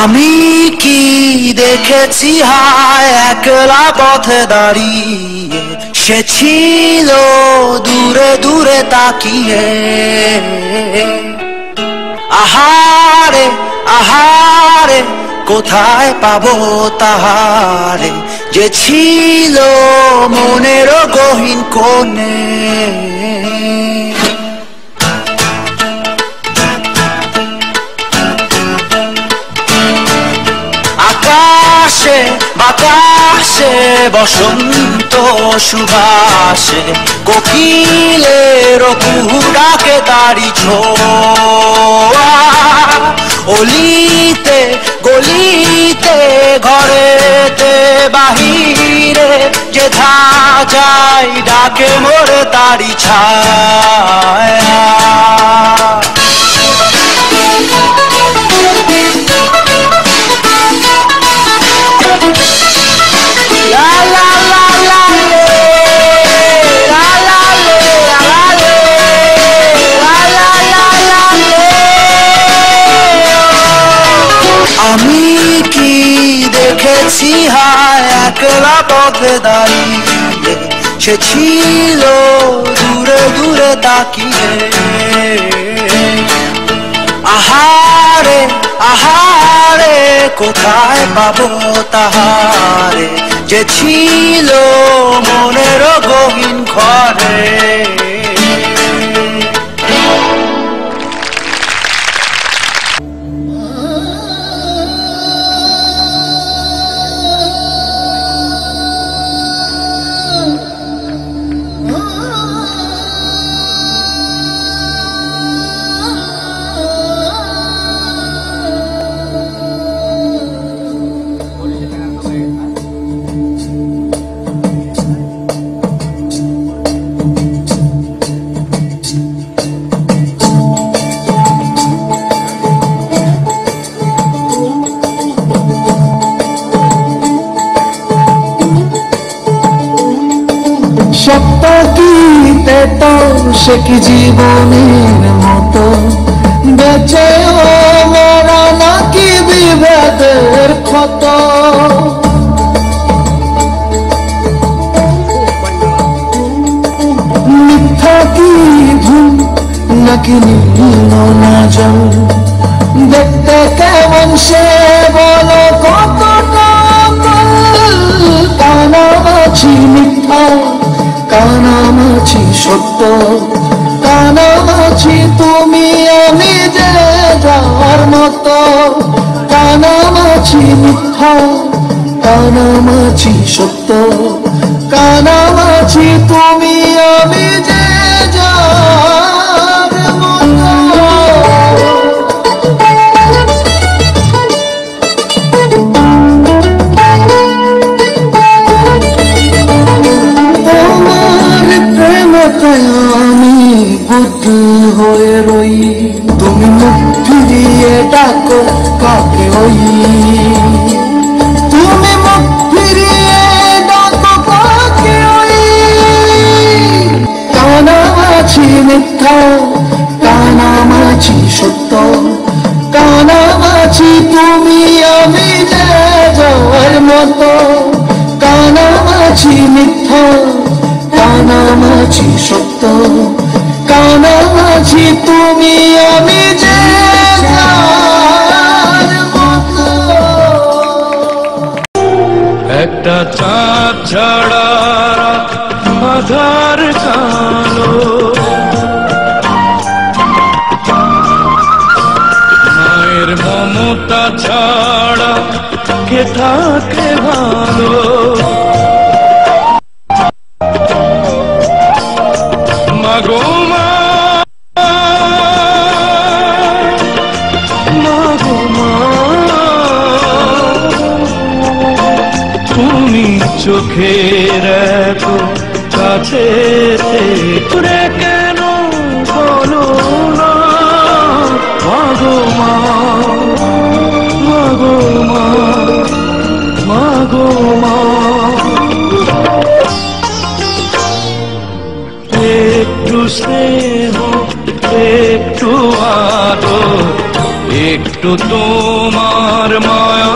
আমি কি দেখেছি হায় একলা পথে দাঁড়িয়ে, সে ছিল দূরে দূরে তাকিয়ে। আহারে আহারে কোথায় পাবো তাহারে, যে ছিল মনের গহীন কোণে। আকাশে বাতাসে বসন্ত সুবাসে, কোকিলের কুহু ডাকে তারি ছোঁয়া। অলিতে গলিতে ঘরেতে বাহিরে, যেথা যাই ডাকে মোরে তারি ছায়া। আমি কি দেখেছি হায় একলা পথে দাঁড়িয়ে, সে ছিল দূরে দূরে তাকিয়ে। আহারে আহারে কোথায় পাবো তাহারে, যে ছিল মনের গহীন ঘরে। সত্য কি তেতো, সে কি জীবনের মতো, বেঁচেও মরা নাকি বিভেদের ক্ষত। মিথ্যা কি ভুল নাকি নীল না জল, দেখতে কেমন সে বলো কতটা কানামাছি মিথ্যা, কানামাছি সত্য, কানামাছি তুমি আমি যে যার মতো। কানামাছি মিথ্যা, কানামাছি সত্য, কানামাছি তুমি আমি যে যার মতো। আমি বুদ্ধ হয়ে রই, তুমি মুখ ফিরিয়ে ডাকো কাকে ওই। তুমি মুখ ফিরিয়ে ডাকো কাকে ওই। কানামাছি মিথ্যা, কানামাছি সত্য, কানামাছি তুমি আমি যে যার মতো। কানামাছি মিথ্যা, কানামাছি সত্য, কানামাছি তুমি আমি যে যার মতো। একটা চাঁদ ছাড়া আধার কালো, মায়ের মমতা ছাড়া কে থাকে ভালো। মাগো মা, মাগো মা, তুমি চোখের এত কাছে ঘুরে কেন বলো না। মাগো মা, মাগো মা, মাগো মা। একটু স্নেহ, একটু আদর, একটু একটু তোমার মায়া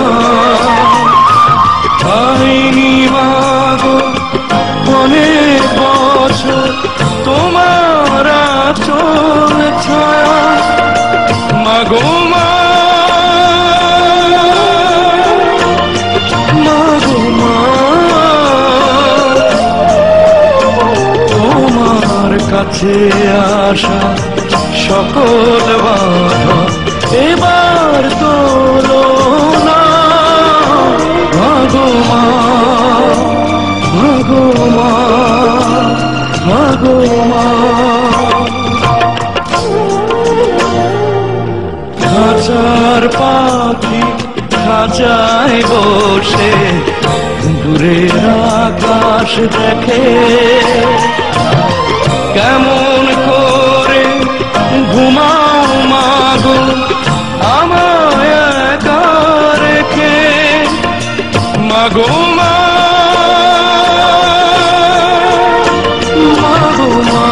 পাইনি মাগো অনেক বছর তোমার আঁচল ছায়া মাগো মা মাগো মা তোমার কাছে আসা সকল বাধা এবার তোলো না মাগো মা মাগো মা মাগো মা খাঁচার পাখি খাঁচায় বসে দূরের আকাশ দেখে কেমন করে ঘুমাও মাগো আমায় একা রেখে মাগো মা মাগো মা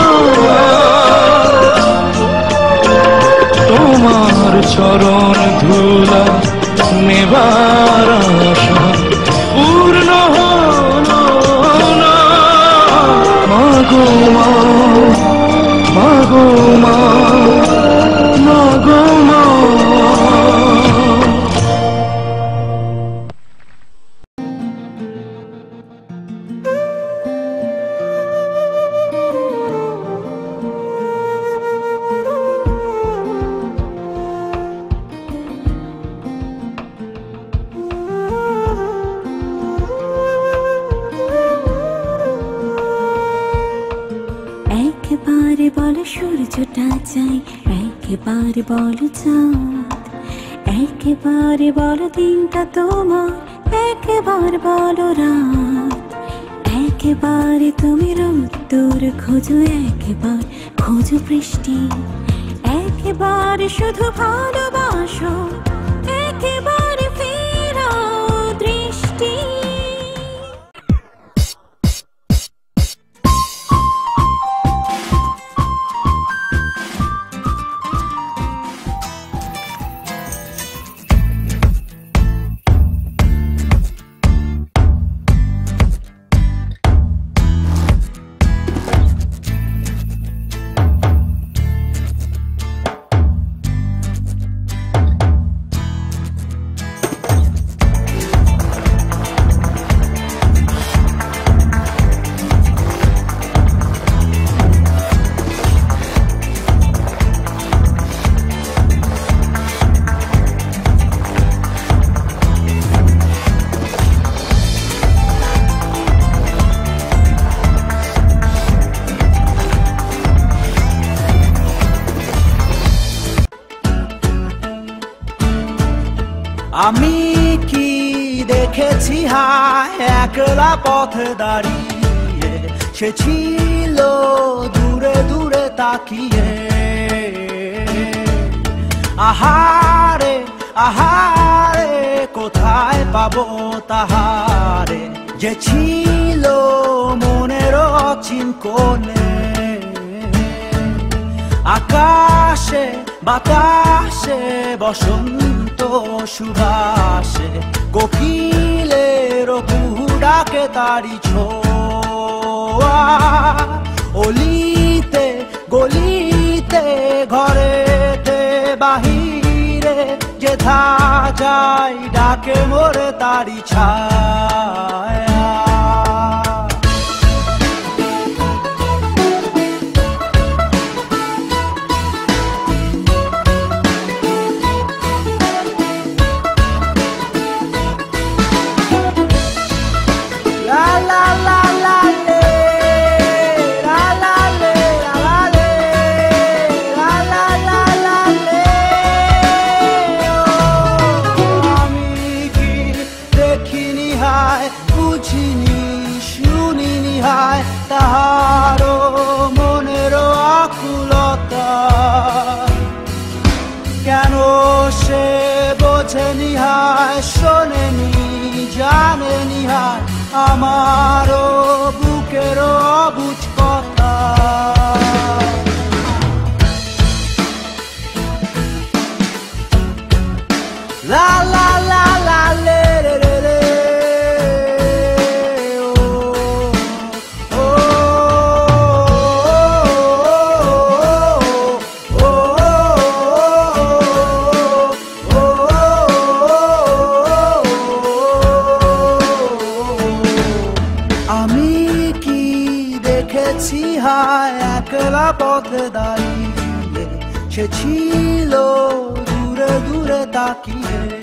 তোমার চরণ ধুলা নেবার আশা পূর্ণ হলো না মাগো মা মাগো মা মাগো মা একবারে বলো সূর্যটা চাই একবারে বলো চাঁদ একেবারে বলো দিনটা তোমার একেবারে বলো রাত একেবারে তুমি রোদ্দুর খোঁজো একেবার খোঁজো বৃষ্টি একেবারে শুধু ভালোবাসো একেবারে ফেরাও দৃষ্টি আমি কি দেখেছি হায় একলা পথে দাঁড়িয়ে সে ছিল দূরে দূরে তাকিয়ে আহারে আহারে কোথায় পাবো তাহারে যে ছিল মনের অচিন কোণে আকাশে বাতাসে বসন্ত সুবাসে কোকিলের কুহুডাকে তারি ছোঁয়া অলিতে গলিতে ঘরেতে বাহিরে যেথা যাই ডাকে মোরে তারি ছায়া তাহারো মনের আকুলতা কেন সে বোঝেনি হায় শোনেনি জানেনি হায় আমারও বুকের অবুঝ কথা পথে দাঁড়িয়ে সে ছিল দূরে দূরে তাকিয়ে